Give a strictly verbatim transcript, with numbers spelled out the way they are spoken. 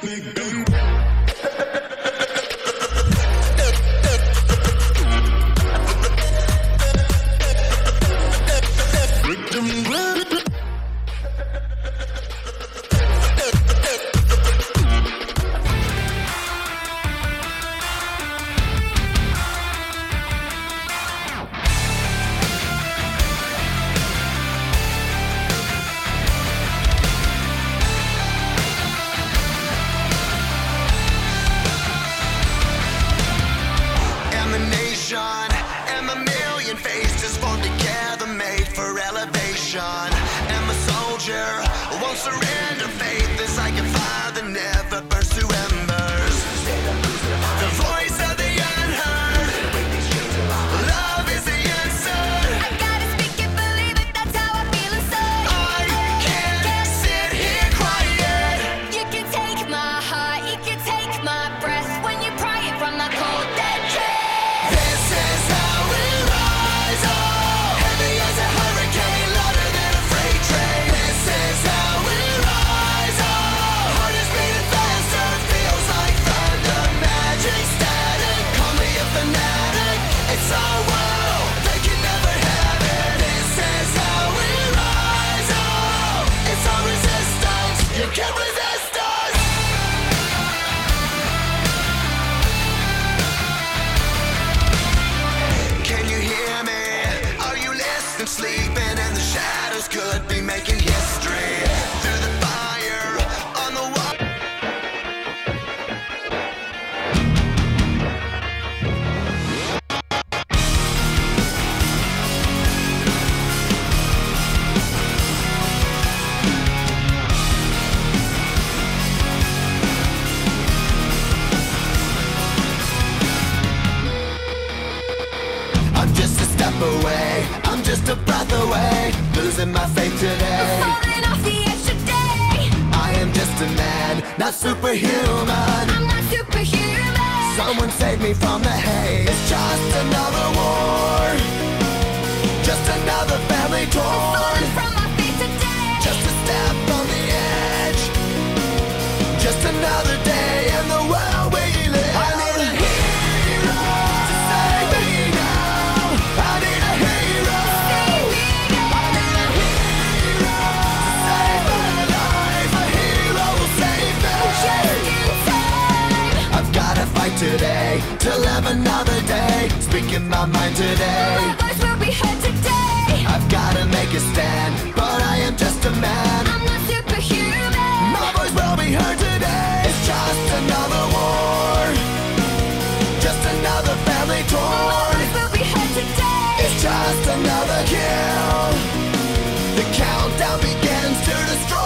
And the million faces formed together, made for elevation. And the soldier won't surrender. Faith is like a fire that never burns to embers. The voice of the unheard. Love is the answer. I gotta speak it, believe it, that's how I feel inside. I can't sit here quiet. You can take my heart, you can take my breath when you pry it from the cold dead chest. Sleeping and the shadows could be making history through the fire on the wall. I'm just a step away, I'm just a breath away, losing my faith today. Falling off the edge today. I am just a man, not superhuman. I'm not superhuman. Someone save me from the haze. It's just another war, just another family torn. Falling from my feet today. Just a step on the edge, just another day in the world we live. I need a hero to save me now. I need a hero. Save me now. I need a hero to save my life. A hero will save me. Just in time. I've gotta fight today to live another day. Speaking my mind today. My voice will be heard today. I've gotta make a stand, but I am just a man. I'm not superhuman. My voice will be heard today. It's just another war, just another family My torn. voice will be heard today. It's just another kill. The countdown begins to destroy